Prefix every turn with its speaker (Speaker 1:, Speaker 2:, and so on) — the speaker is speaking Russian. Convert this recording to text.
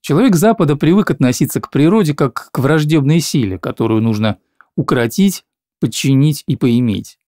Speaker 1: Человек Запада привык относиться к природе как к враждебной силе, которую нужно укротить, подчинить и поиметь.